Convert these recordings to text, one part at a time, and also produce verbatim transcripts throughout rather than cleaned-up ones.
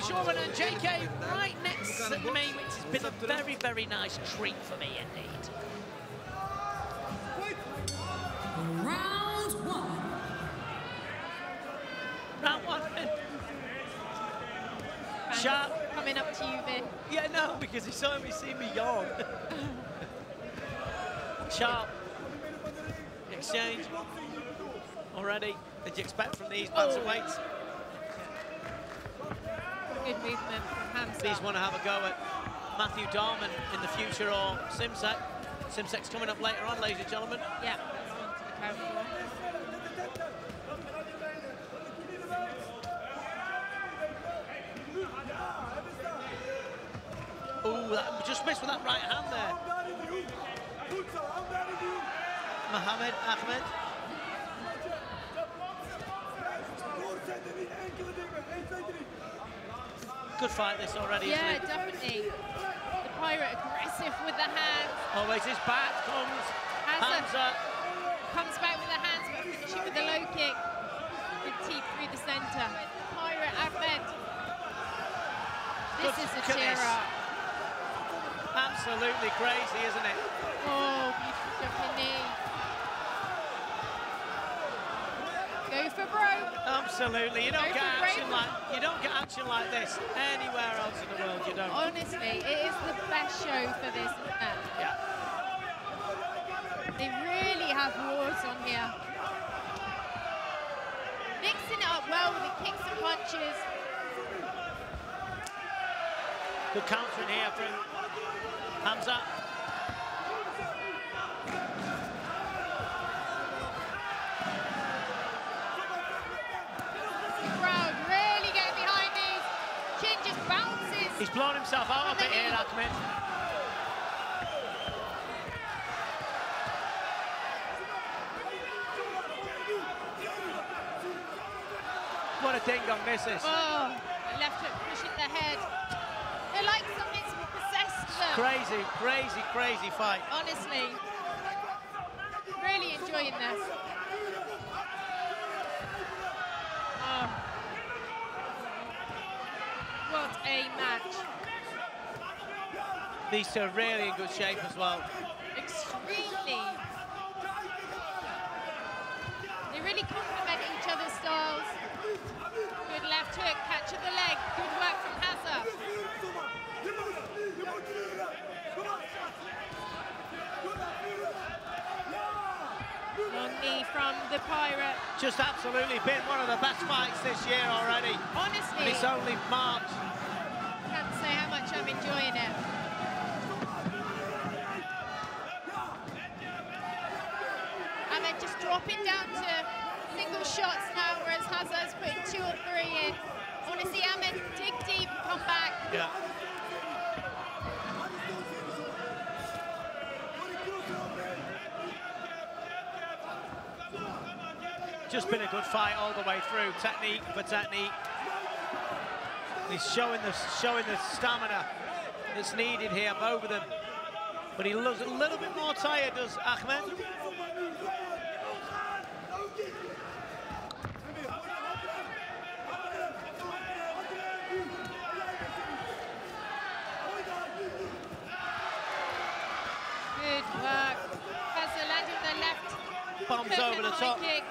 Jordan and J K right next to me, which has been a very, very nice treat for me indeed. Round one. Round one. Sharp. Coming up to you, Vin. Yeah, no, because he saw me see me yawn. Sharp. Exchange. Already. Did you expect from these bantamweights? Good movement from Hamza. These want to have a go at Matthew Darman in the future or Simsek. Simsek's coming up later on, ladies and gentlemen. Yeah, that's one to look out for. Ooh, that, just missed with that right hand there. Mahamed, Achmed. Good fight this already, Yeah, isn't it? definitely. The Pirate aggressive with the hands. Always his back comes. Hazzar Hamza. comes back with the hands, but finishing with the low kick. Good teep through the centre. Pirate, Achmed. This Good is a goodness. cheer up. Absolutely crazy, isn't it? Oh, beautiful jumping knee. Go for broke. Absolutely. You don't Go get for action break. like you don't get action like this anywhere else in the world. You don't. Honestly, it is the best show for this, isn't it? Yeah. They really have wars on here. Mixing it up well with the kicks and punches. Good countering here from Hamza. Crowd really getting behind these. Chin just bounces. He's blown himself out a bit here, Achmed. What a ding-dong this is. Oh, left hook pushing the head. They're like something's possessed them. Crazy, crazy, crazy fight. Honestly. Really enjoying this. Oh. What a match. These two are really in good shape as well. Extremely. They really complement each other's styles. Good left hook, catch of the leg. Good work from Hazzar. Long knee from the Pirate. Just absolutely been one of the best fights this year already. Honestly, And it's only March. can't say how much I'm enjoying it. And then just dropping down to single shots now, whereas Hazzard's putting two or three in. I want to see Ahmed dig deep and come back. Yeah. Just been a good fight all the way through, technique for technique. He's showing the showing the stamina that's needed here, both of them. But he looks a little bit more tired, does Achmed? Good work. Hazzar landing the left. Bombs over the top. Kick.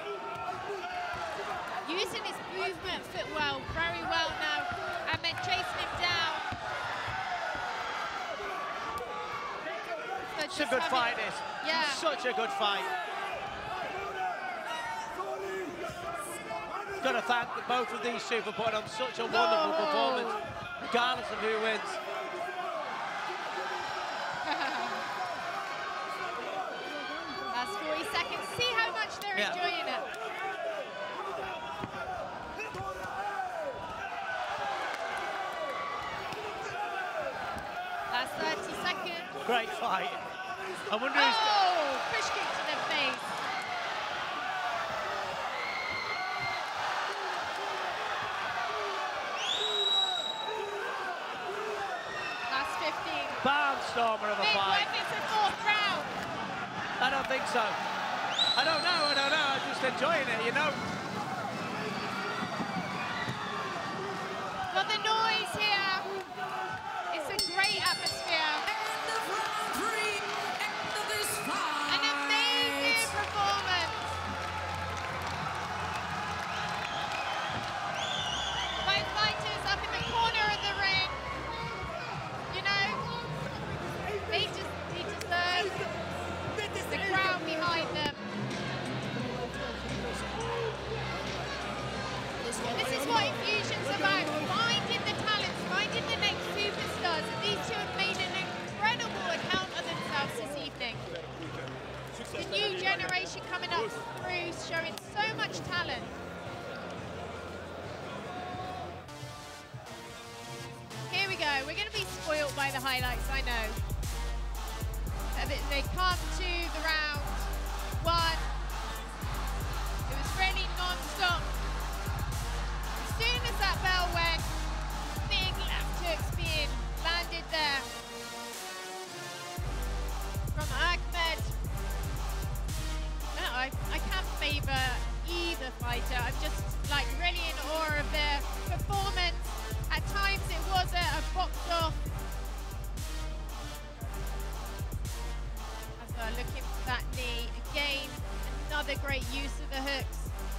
Using his movement footwell very well now. And then chasing him down. So It's a good having, fight, this. Yeah. Such a good fight. Got to thank both of these two for putting on such a wonderful Oh. performance, regardless of who wins. Last forty seconds. See how much they're Yeah. enjoying it. Last thirty seconds. Great fight. I wonder who's... Oh, push kick to the face. Last fifteen. Barnstormer of a Big fight. win, it's a fourth round. I don't think so. I don't know, I don't know. I'm just enjoying it, you know. Got the noise. atmosphere. End of round three, end of this fight. An amazing performance. Both fighters up in the corner of the ring. You know, they just they deserve the crowd behind them. This is what Enfusion's about, finding the talents, finding the next superstars, and these two have made an incredible account of themselves this evening. The new generation coming up through, showing so much talent. Here we go, we're going to be spoiled by the highlights, I know. Uh, they- They come to the round one. It was really non-stop. As soon as that bell went, big left hook spin landed there from Achmed. No, I, I can't favour either fighter. I'm just like really in awe of their performance. At times it was a, a box off. Hazzar looking for that knee. Again, another great use of the hooks.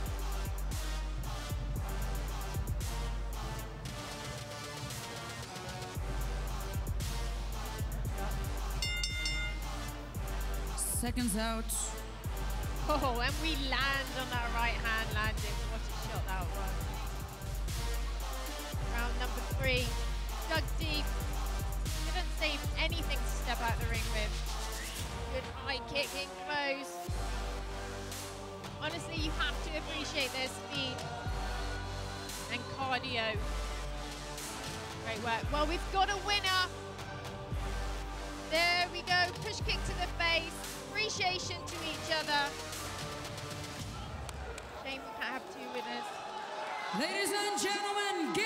Seconds out. Oh, and we land on that right hand landing. What a shot that was. Round number three. Dug deep. Didn't save anything to step out the ring with. Good high kick in close. Honestly, you have to appreciate their speed and cardio. Great work. Well, we've got a winner. There we go. Push kick to the face. Appreciation to each other. Shame we can't have two winners. Ladies and gentlemen, give